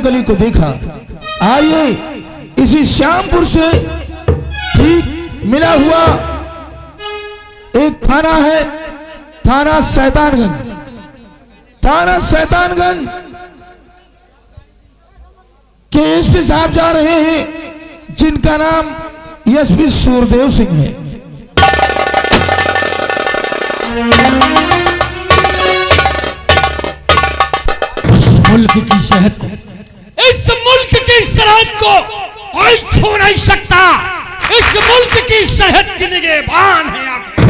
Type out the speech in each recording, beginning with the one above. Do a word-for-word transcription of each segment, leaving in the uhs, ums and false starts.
रामकली को देखा। आइए इसी श्यामपुर से ठीक मिला हुआ एक थाना है, थाना शैतानगंज। थाना शैतानगंज के एसपी साहब जा रहे हैं जिनका नाम एसपी सूरदेव सिंह है। मुल्क की शहद को, इस मुल्क की सरहद को कोई छू नहीं सकता। इस मुल्क की शहद की निगहबान है आंखें।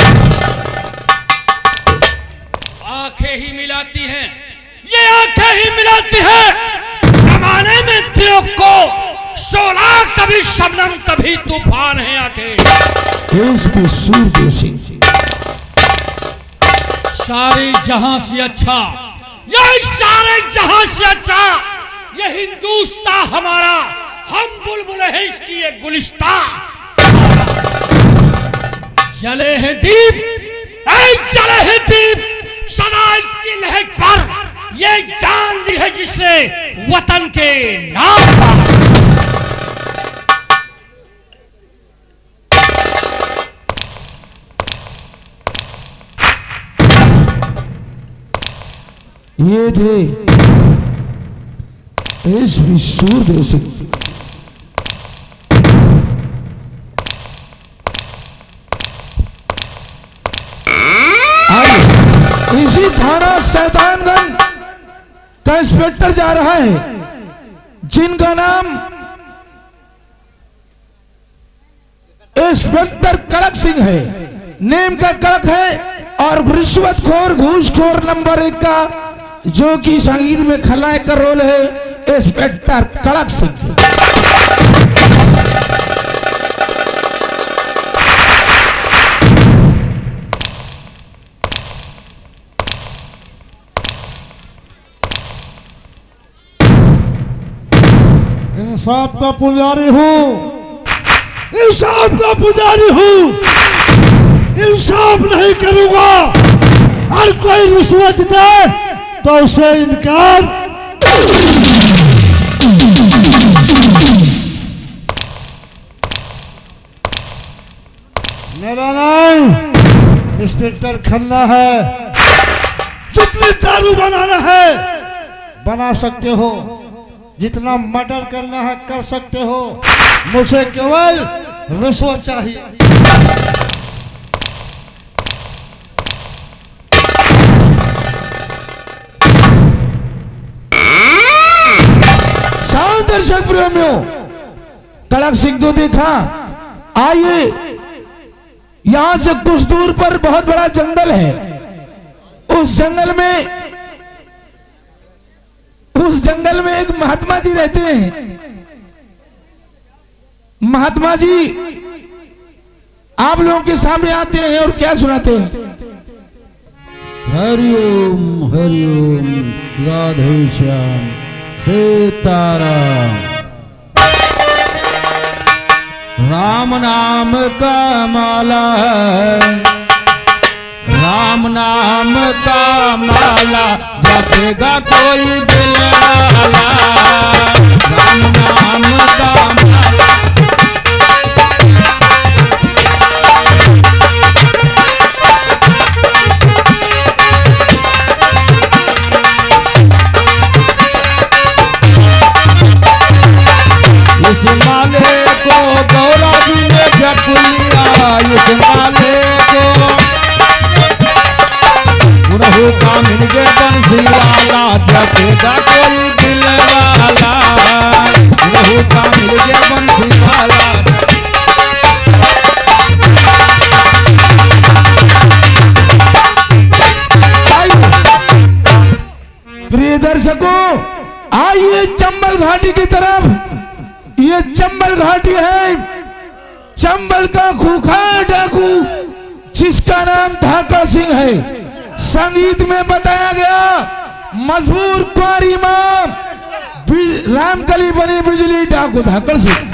आंखें ही मिलाती हैं, ये आंखें ही मिलाती हैं। जमाने में दिलों को शोला, कभी शबनम कभी तूफान है आंखें। एसपी सूरदेव सिंह सारे जहां से अच्छा, यह सारे जहां से अच्छा, ये हिंदुस्तान हमारा, हम बुलबुल है इसकी ये गुलिस्ता। जले हैं दीप, ऐ जले हैं दीप, सदा इसकी लहक पर ये जान दी है जिसने वतन के नाम पर। ये थे एसपी सूरदेव सिंह। इसी थाना शैतानगंज का इंस्पेक्टर जा रहा है जिनका नाम इंस्पेक्टर कड़क सिंह है। नेम का कड़क है और रिश्वतखोर घूसखोर नंबर एक का, जो कि संगीत में खलनायक का रोल है, इंस्पेक्टर कड़क सिंह। इंसाफ का पुजारी हूँ, इंसाफ का पुजारी हूँ, इंसाफ नहीं करूंगा। हर कोई रिश्वत दे तो उसे इनकार। मेरा नाम इंस्पेक्टर खन्ना है। जितनी दारू बनाना है बना सकते हो, जितना मर्डर करना है कर सकते हो, मुझे केवल रिश्वत चाहिए। दर्शक प्रेमियों, कड़क सिंह को देखा। आइए यहां से कुछ दूर पर बहुत बड़ा जंगल है। उस जंगल में उस जंगल में एक महात्मा जी रहते हैं। महात्मा जी आप लोगों के सामने आते हैं और क्या सुनाते हैं? हरिओम हरिओम, राधे श्याम सीताराम। राम नाम का माला है, राम नाम का माला जपेगा कोई दिल वाला। राम नाम का माला इस माले को गौरा जी ने जप लिया। इस माले को गुरहु का मिल गए बंसी वाला जपेगा कोई दिल वाला। गुरहु का मिल गए बंसी वाला। प्रिय दर्शकों, आइए चंबल घाटी की तरफ। ये चंबल घाटी है, चंबल का खूंखार डाकू जिसका नाम धाकड़ सिंह है। संगीत में बताया गया मजबूर कुंवारी मां रामकली बनी बिजली डाकू धाकड़ सिंह।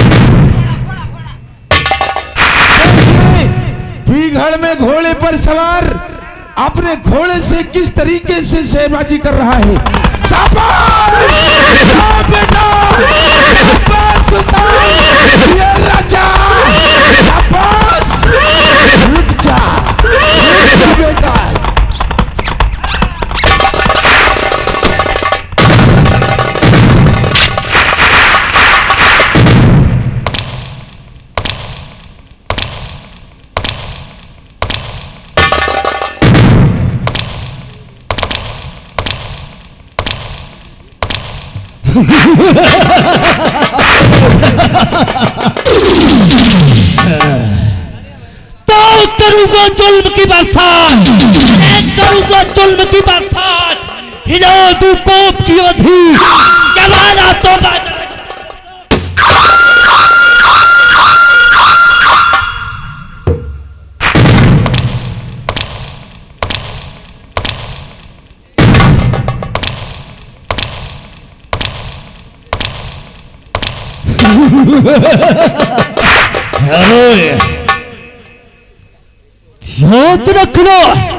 पीघड़ में घोड़े पर सवार अपने घोड़े से किस तरीके से शेरबाजी कर रहा है। शाबाश हाँ बेटा, शाबाश सुल्तान, ये राजा, शाबाश। रुक जा, रुक जा बेटा। तो करूंगा जुल्म की बरसात, करूंगा जुल्म की बरसात, हिला दूं पाप की अधी, जमाना तो बाजार। याद रखना,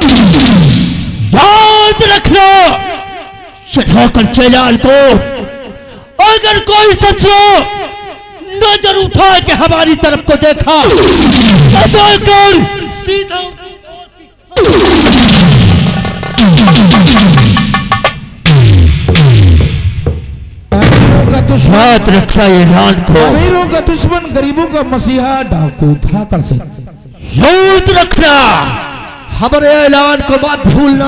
याद रखना, चढ़ाकर चैलान को अगर कोई सचो नजर उठा के हमारी तरफ को देखा तो कर सीधा याद रखा ऐलान को। अमीरों का दुश्मन, गरीबों का मसीहा, डाकू था कर से। याद रखना, हमारे ऐलान को मत भूलना।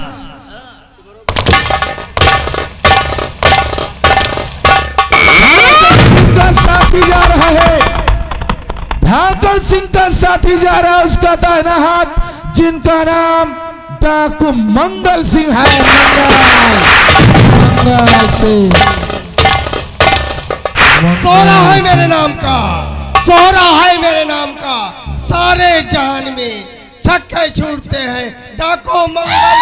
सिंह का साथी जा रहा है, ठाकुर सिंह का साथी जा रहा है, उसका दाहिना हाथ, जिनका नाम डाकू मंगल सिंह है। मंगल मंगल सिंह सोहरा है मेरे नाम का, सोहरा है मेरे नाम का, सारे जहान में छक्के छूटते हैं डाकू मंगल।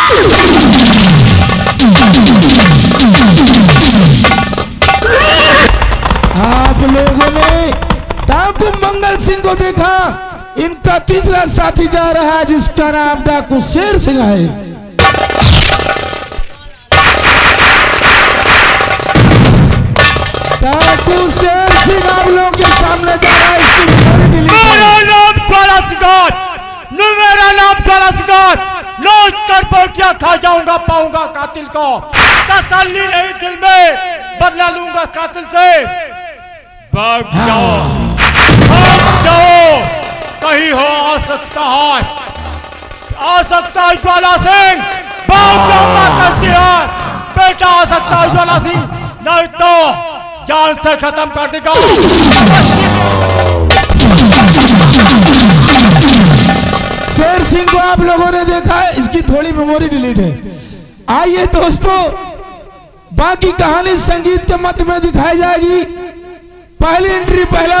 आप लोगों ने डाकू मंगल सिंह को देखा, इनका तीसरा साथी जा रहा है जिसका नाम डाकू शेर सिंह है। डाकू शेर सिंह आप लोगों के सामने जा रहा है। इसकी मेरा नाम ज्वाला सिंगार, मेरा नाम ज्वाला सिंगार, लौट कर बोटियां खा जाऊंगा, पाऊंगा कातिल को, तसल्ली नहीं दिल में, बदला लूंगा कातिल से। भाग जाओ, भाग जाओ, कहीं हो आ सकता है, आ सकता है ज्वाला सिंह, भाग जाऊंगा कैसे है बेटा, आ सकता है ज्वाला सिंह, नहीं तो जान से खत्म कर देगा। शेर सिंह को आप लोगों ने देखा है, इसकी थोड़ी मेमोरी डिलीट है। आइए दोस्तों, बाकी कहानी संगीत के मध्य में दिखाई जाएगी। पहली एंट्री, पहला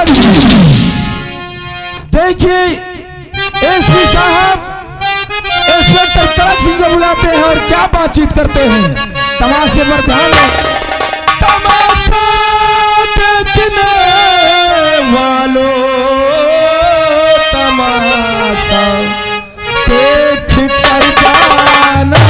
देखिए, एसपी साहब इंस्पेक्टर कड़क सिंह को बुलाते हैं और क्या बातचीत करते हैं, तमाशे पर ध्यान दें। तमाशा देखने वालों, तमाशा देख कर जाना,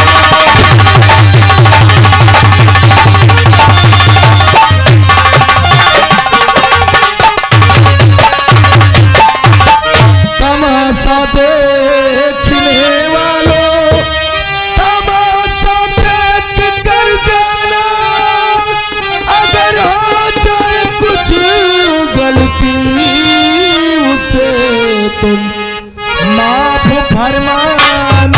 तमाशा देखने वालों, तमाशा देख कर जाना, अगर हो जाए कुछ गलती उसे तुम माफ फरमाना।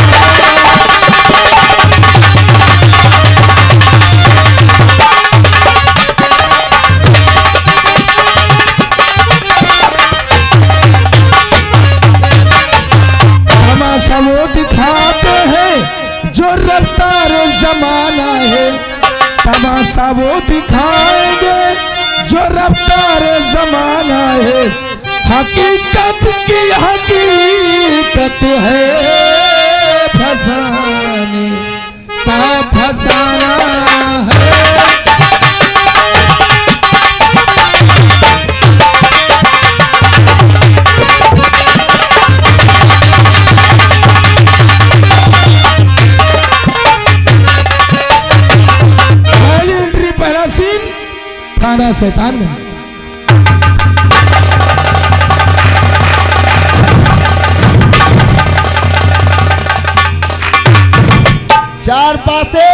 तमाशा वो दिखाते हैं जो रफ्तार जमाना है, तमाशा वो दिखाएंगे जो रफ्तार जमाना है, हकीकत की हकीकत है फसाने का फसाना है। शैतानगंज। चार पासे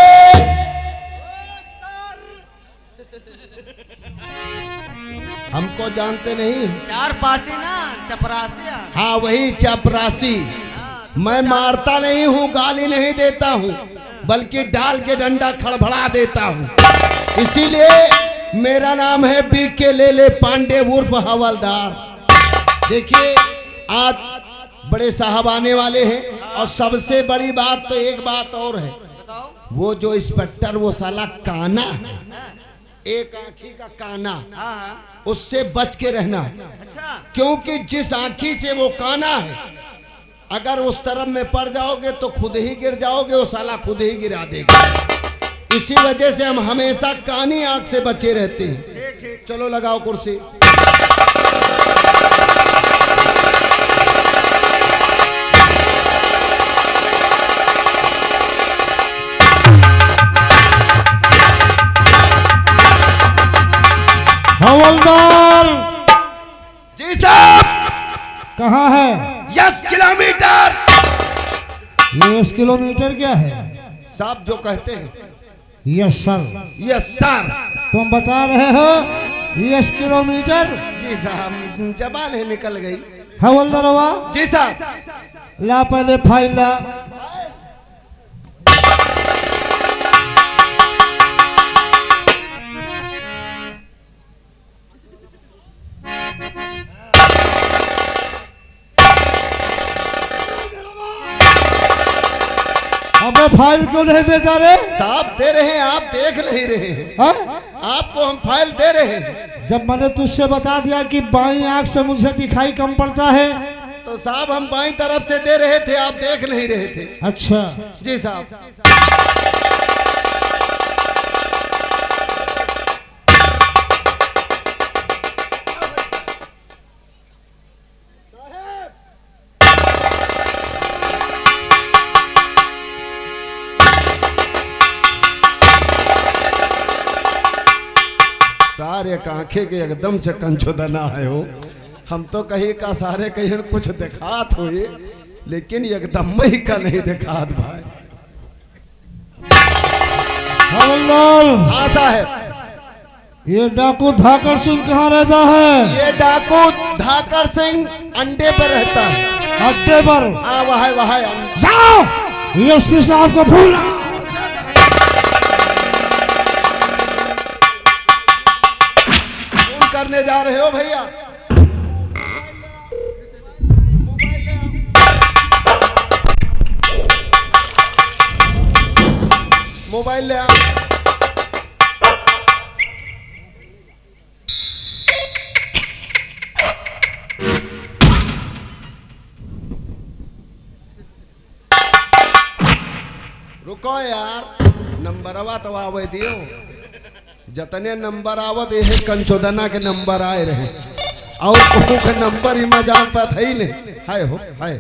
हमको जानते नहीं। चार पासी ना चपरासी। हाँ वही चपरासी। मैं मारता नहीं हूँ, गाली नहीं देता हूँ, बल्कि डाल के डंडा खड़बड़ा देता हूँ। इसीलिए मेरा नाम है बी के लेले पांडे उर्फ हवलदार। देखिए आज बड़े साहब आने वाले हैं, और सबसे बड़ी बात तो एक बात और है, वो जो इंस्पेक्टर वो साला काना है, एक आंखी का काना, उससे बच के रहना। अच्छा। क्योंकि जिस आंखी से वो काना है, अगर उस तरफ में पड़ जाओगे तो खुद ही गिर जाओगे, वो साला खुद ही गिरा देगा। इसी वजह से हम हमेशा कानी आंख से बचे रहते हैं। चलो लगाओ कुर्सी। हवलदार जी साहब। कहाँ है? Yes kilometre. यस किलोमीटर क्या है? साहब जो कहते हैं। Yes sir. Yes sir. तुम बता रहे हो यस किलोमीटर? जी साहब जबान है निकल गई। हवलदार जी साहब। ला पहले फाइल ला। अबे फाइल क्यों नहीं देता रे? साहब दे रहे हैं, आप देख नहीं रहे हैं। हा? आपको हम फाइल दे रहे हैं। जब मैंने तुझसे बता दिया कि बाईं आंख से मुझे दिखाई कम पड़ता है, तो साहब हम बाईं तरफ से दे रहे थे, आप देख नहीं रहे थे। अच्छा जी साहब। सारे आंखें के एकदम से कंचोदना है हो। हम तो कहीं का सारे कहीं कुछ दिखात हो, लेकिन एकदम ही का नहीं दिखात भाई। हवलदार। हाँ साहब। ये डाकू धाकर सिंह कहाँ रहता है? ये डाकू धाकर सिंह अंडे पर रहता है। अड्डे पर? हाँ वहाँ वहाँ। जाओ एसपी साहब को भूला। करने जा रहे हो भैया? मोबाइल ले आ। रुको यार, नंबरवा तो आवे दियो। जतने नंबर आवत ये कंचोदना के नंबर आए रहे, और के नंबर ही मजान पर ही नहीं। हाय हो हाय।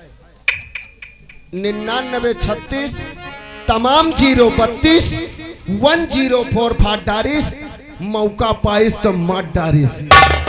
निन्यानबे छत्तीस तमाम जीरो बत्तीस वन जीरो फोर फाट डारिस मौका पाइस तो मत डारिस।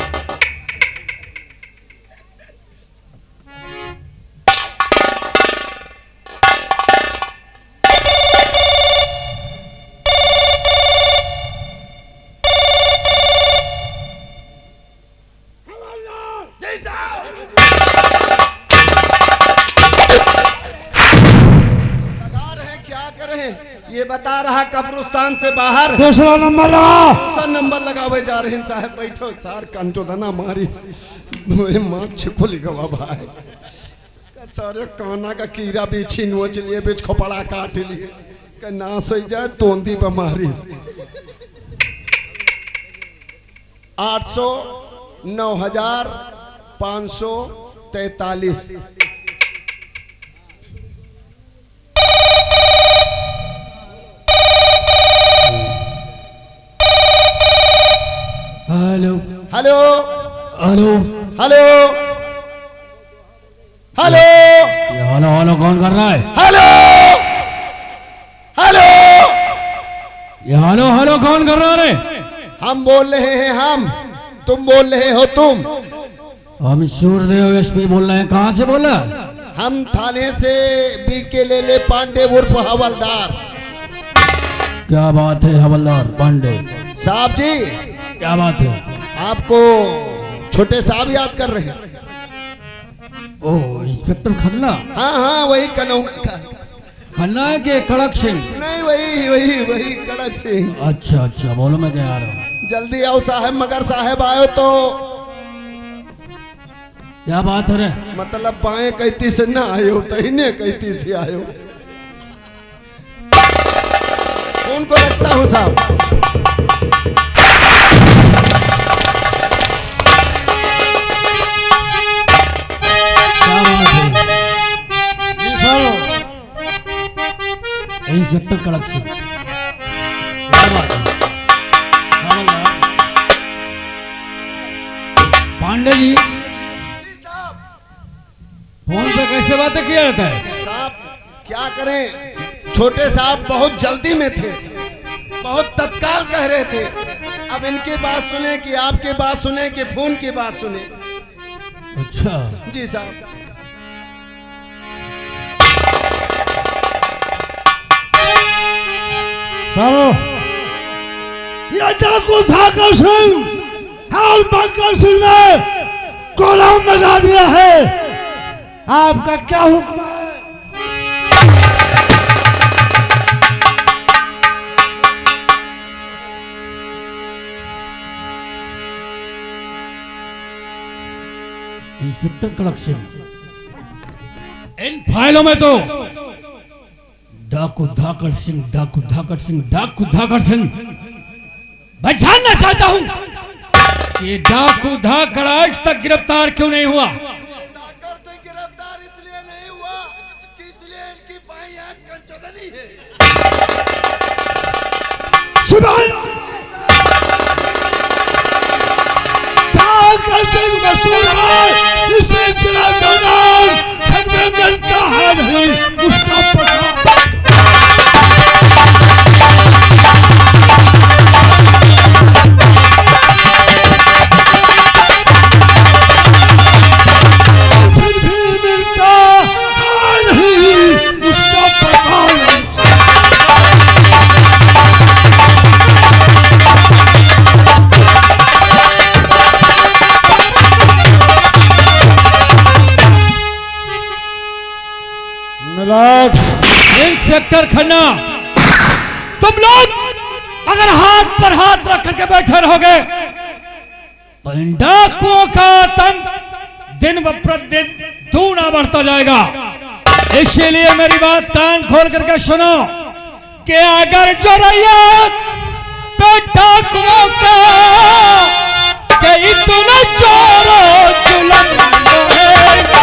ये बता रहा कब्रिस्तान से बाहर दूसरा नंबर लगा। दूसरा नंबर लगावे जा रहे हैं साहब। बैठो सार कंटोदना मारी माँ छिकुल गवा भाई। सारे काना का कीड़ा बीछी नोच लिए, बीच खोपड़ा काट लिए, नाश हो जाए तोंदी बीमारी। आठ सौ नौ हजार पाँच सौ तैतालीस। Hello hello hello hello hello ये हेलो हेलो कौन कर रहा है? हेलो हेलो ये हेलो हेलो कौन कर रहा है? हम बोल रहे हैं हम, तुम बोल रहे हो तुम। हम सूर्यदेव एसपी बोल रहे हैं। कहाँ से बोला? हम थाने से बी के ले ले पांडे उर्फ हवलदार। क्या बात है हवलदार पांडे साहब जी? क्या बात है? आपको छोटे साहब याद कर रहे हैं? ओ इंस्पेक्टर खन्ना? हाँ हाँ वही कनौ खन्ना के कड़क सिंह? नहीं वही वही वही कड़क सिंह। अच्छा अच्छा बोलो, मैं क्या आ रहा हूँ। जल्दी आओ साहब, मगर साहब आयो तो क्या बात है रे? मतलब बाएं कहती से ना आयो तो इन्हें कहती से आयो। फोन को रखता हूँ साहब। क्या बात है? जी सर। इंस्पेक्टर कड़क सिंह, क्या बात है? हवलदार पांडे जी, फोन पे कैसे बातें किया जाता है? साहब क्या करें, छोटे साहब बहुत जल्दी में थे, बहुत तत्काल कह रहे थे। अब इनकी बात सुने कि आपकी बात सुने कि फोन की बात सुने? अच्छा जी साहब। सर ये डाकू ठाकर सिंह और बंकर सिंह ने कोलम मचा दिया है। आपका क्या हुक्म है? इंस्पेक्टर कड़क सिंह, इन फाइलों में तो डाकू धाकड़ सिंह डाकू धाकड़ सिंह डाकू धाकड़ सिंह मैं जानना चाहता हूं कि डाकू धाकड़ आज तक गिरफ्तार क्यों नहीं हुआ? धाकड़ से गिरफ्तार इसलिए नहीं हुआ कि इसलिए इनकी बाईं आंख कंचोदनी है। धाकड़ सिंह मशहूर है, इसे जिला का नाम खत में मिलता है नहीं उसका पता। इंस्पेक्टर खन्ना, तुम लोग अगर हाथ पर हाथ रख करके बैठे रहोगे तो इन डाकुओं का आतंक दिन ब प्रतिदिन दूना बढ़ता जाएगा। इसीलिए मेरी बात कान खोल करके सुनो कि अगर जो रैयत पे डाकुओं का के इतना जोरो जुल्म रहेगा,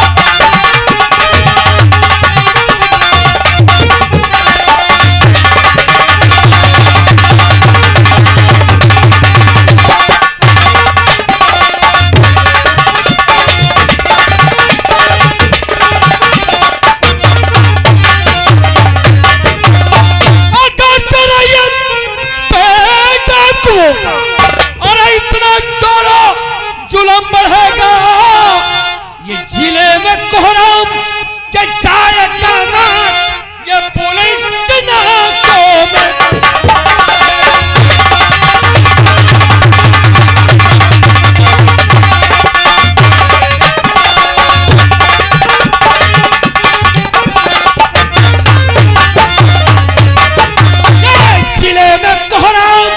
और इतना जोरो जुल्म बढ़ेगा, ये जिले में कोहराम के जाएगा ना, ये पुलिस दिनाकों में। ये जिले में कोहराम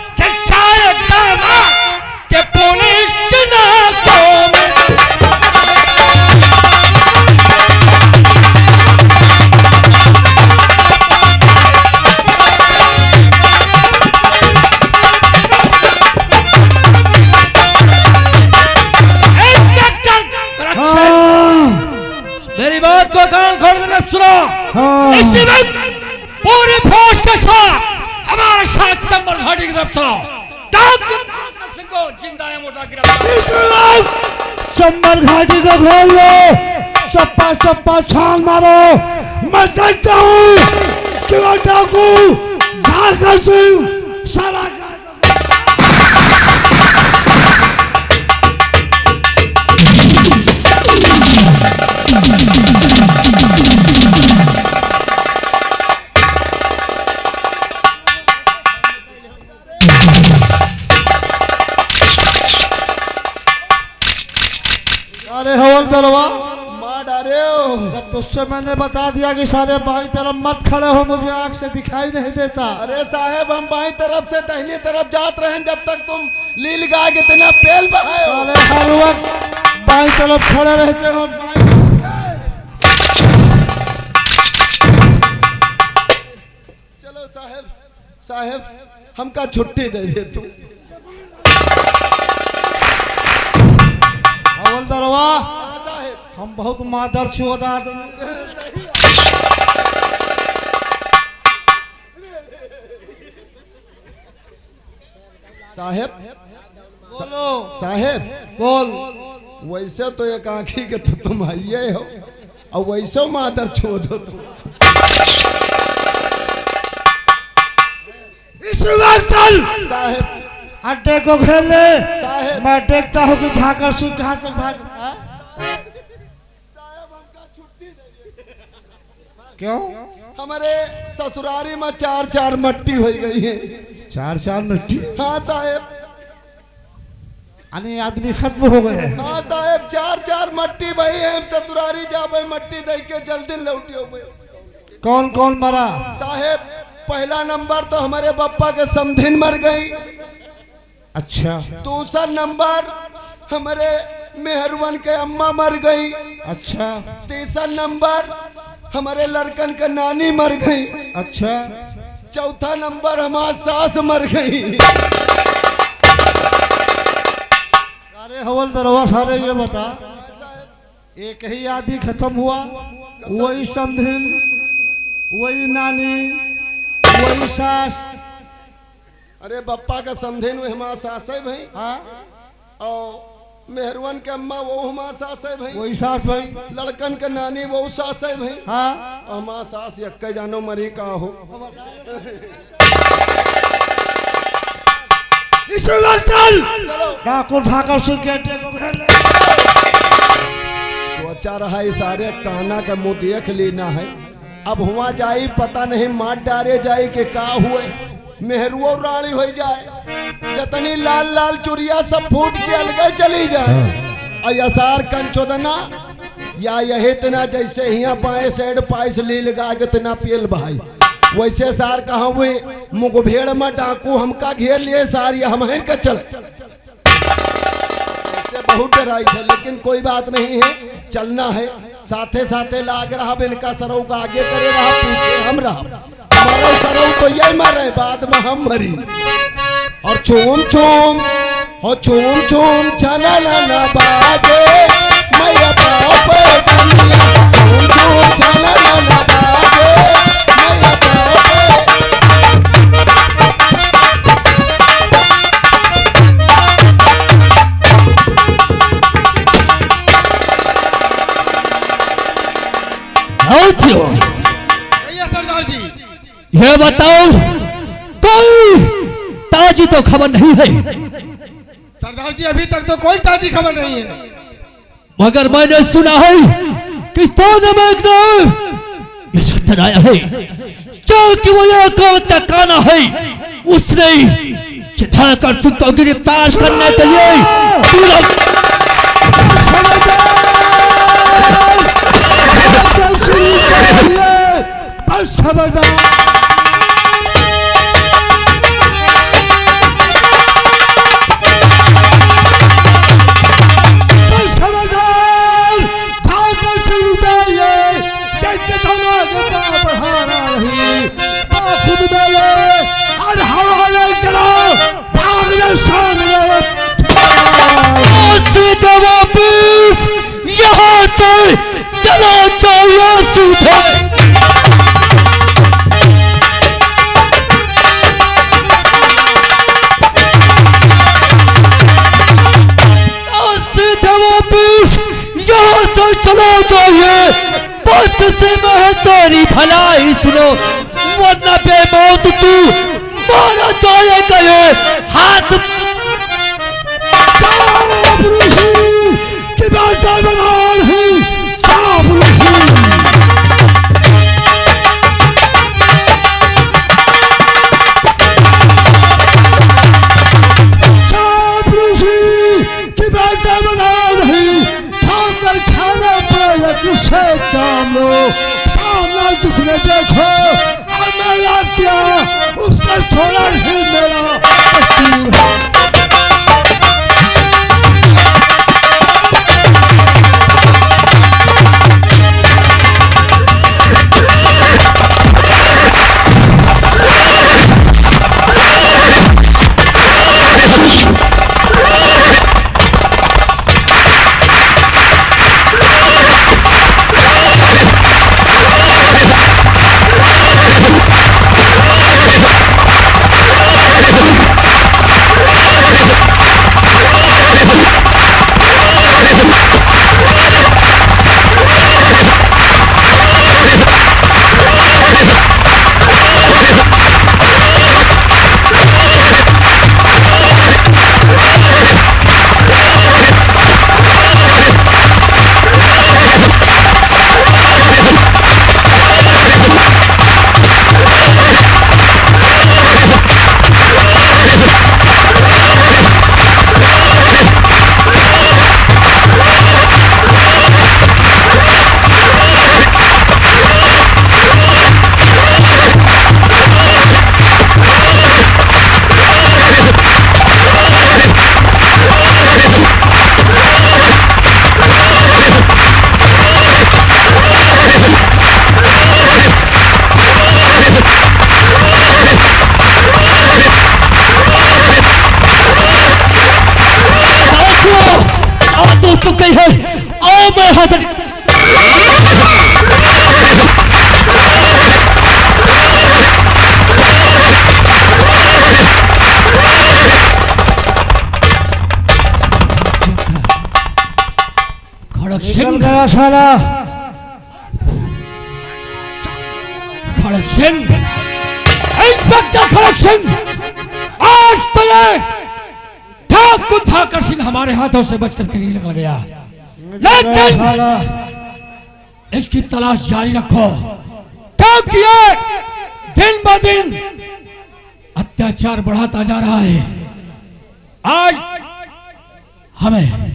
के पुलिस दिनाकों में। मेरी बात को कान खोल कर सुनो। इसी वक्त पूरी फौज के साथ हमारे साथ चंबल घाटी की तरफ चलाओ। जिंदा है मोटा गिरफ्तार। चंबल घाटी को खोल लो, चप्पा चप्पा छान मारो। मैं देखता हूँ कि वो डाकू धाकड़ सिंह सारा अरे हवलदारवा मार डारे हो। जब तुझसे मैंने बता दिया कि सारे बाई तरफ मत खड़े हो, मुझे आंख से दिखाई नहीं देता। अरे साहब हम बाई तरफ से दहिनी तरफ जात रहे जब तक तुम लील गाय के इतना पेल बहाए हो। अरे हर वक्त बाई तरफ खड़े रहते हो। चलो साहब साहब हमका छुट्टी दे दे तू। हवलदारवा साहब हम बहुत मादर चौदह आदमी। साहब बोलो साहब बोल। वैसे तो एक आंखी के तो तुम आइए हो और वैसे मादर छोड़ दो तुम। इस वक्त चल साहब अड्डे को घेर ले। साहब मैं देखता हूँ कि धाकर सिंह कहाँ तक भाग। हाँ? क्यों? हमारे ससुरारी में चार चार मट्टी हो गई है। चार चार मिट्टी हाँ साहब अने आदमी खत्म हो गए। हाँ साहब चार चार मट्टी भाई है ससुरारी जाबे मट्टी दे के जल्दी लौटियो। कौन कौन मरा? साहब पहला नंबर तो हमारे बप्पा के समधिन मर गई। अच्छा दूसरा नंबर हमारे मेहरवन के अम्मा मर गई। अच्छा तीसरा नंबर हमारे लड़कन के नानी मर गई। अच्छा चौथा नंबर हमारी सास मर गई। अरे हवलदारवा सारे ये बता, एक ही आदि खत्म हुआ, वही समधिन, वही नानी, वही सास। अरे बप्पा का समधिन वो हमारा सास है भाई। हाँ और मेहरवन के अम्मा वो हमारा सास है भाई। वही सास भाई। लड़कन के नानी वो सास है भाई। हाँ और हमारा सास यक्के जानो मरी का हो। इस वक्त चल चलो डाकुर धाकर सिंह के अड्डे को घेर ले। सोचा रहा है सारे काना का मुंह देख लेना है। अब हुआ जाई पता नहीं मार डारे जाए कि का हुए मेहरुआ रानी हो जाए। जतनी लाल लाल चुरिया सब फूट के अलगे चली जाए। और यसार कंचोदना या यही तना जैसे हिया बाएं साइड पाइस ली लगा के तना पेल भाई वैसे सार कहा हुए मुगभेड़ में डाकू हमका घेर लिए सार ये हम का चल। ऐसे बहुत डराई थे लेकिन कोई बात नहीं है, चलना है। साथे साथे लाग रहा इनका सरऊ का आगे करे रहा पीछे हम रहा। हमारा सरऊ तो यही मरे बाद में हम मरी। और चूम चूम हो चूम चूम चला ना बाजे मैया पाँव पे चलिया। चूम चूम चला ना बाजे मैया पाँव पे। सरदार जी ये बताओ कोई ताजी तो खबर नहीं है। सरदार जी अभी तक तो कोई ताजी खबर नहीं है। मगर मैंने सुना है कि स्थान में एक इस वक्त आया है जो कि वो एक तकाना है उसने चिथाकर सिंह को गिरफ्तार करने के लिए पूरा बस खबरदार। बस खबरदार ठाकुर सिंह चाहिए यज्ञ धमाके का बढ़ाना नहीं खुद मेले हर हवाले करो भाग सामने। सीधे वापिस यहाँ से चला चाहिए सीधे। चलो चाहिए बस से मैं तेरी भलाई सुनो वरना बेमौत तू मारा जाए गए हाथ की बात बना है। की बात बना रही चुकी है। आओ मैं हाजिर। खड़क निकल सिंह, गया साला। खड़क सिंह, इंस्पेक्टर खड़क सिंह, आज तो ये ठाकुर ठाकर सिंह हमारे हाथों से बचकर के निकल गया, लेकिन साला इसकी तलाश जारी रखो, क्योंकि ये दिन ब दिन अत्याचार बढ़ाता जा रहा है। आज हमें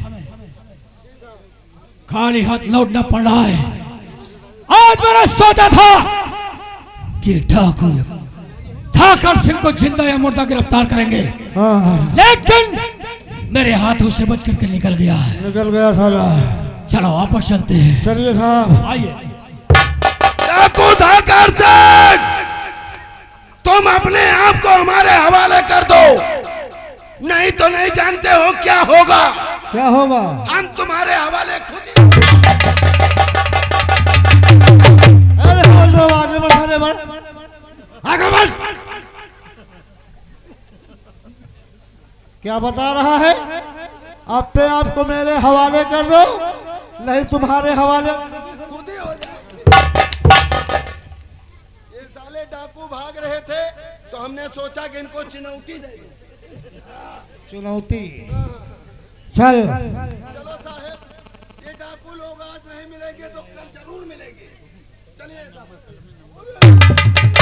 खाली हाथ लौटना पड़ रहा है। आज मैंने सोचा था कि ठाकुर ठाकर सिंह को जिंदा या मुर्दा गिरफ्तार करेंगे, हाँ, लेकिन मेरे हाथों से बच करके निकल गया है। निकल गया साला। चलो वापस चलते हैं। चलिए साहब। आइए। डाकू ठाकर सिंह, तुम अपने आप को हमारे हवाले कर दो, नहीं तो नहीं जानते हो क्या होगा। क्या होगा? हम तुम्हारे हवाले खुद ही। अरे बोल दो, आगे बढ़, आगे बढ़, आगे बढ़। क्या बता रहा है? अपने आप को मेरे हवाले कर दो, नहीं तुम्हारे हवाले। खुद ही हो जाए। ये साले डाकू भाग रहे थे तो हमने सोचा कि इनको चुनौती देंगे। चुनौती। चल चलो साहब, ये डाकू लोग आज नहीं मिलेंगे तो कल जरूर मिलेंगे। चलिए साहब।